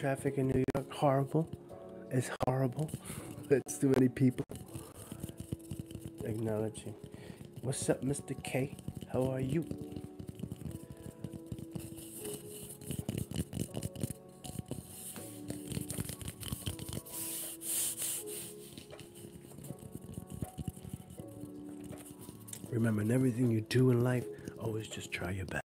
traffic in New York horrible? It's horrible. It's too many people. Acknowledging. What's up, Mr. K? How are you? Remember, in everything you do in life, always just try your best.